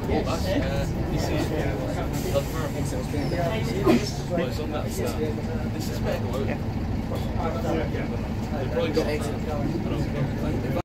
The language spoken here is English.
This is confirmed. Well, it's on that stuff. This is better. They've probably got